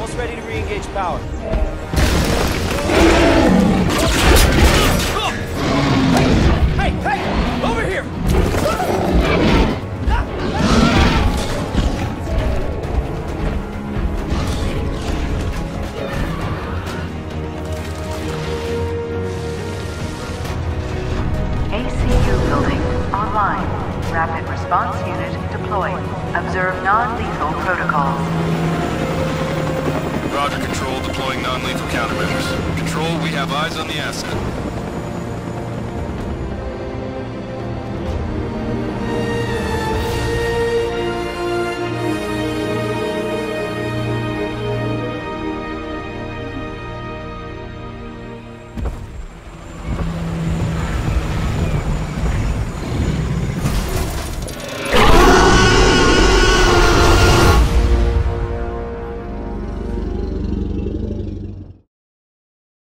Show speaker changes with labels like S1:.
S1: Almost ready to re-engage power. Hey! Hey! Over here!
S2: ACU building online. Rapid response unit deployed. Observe non-lethal protocols.
S3: Roger, Control. Deploying non-lethal countermeasures. Control, we have eyes on the asset.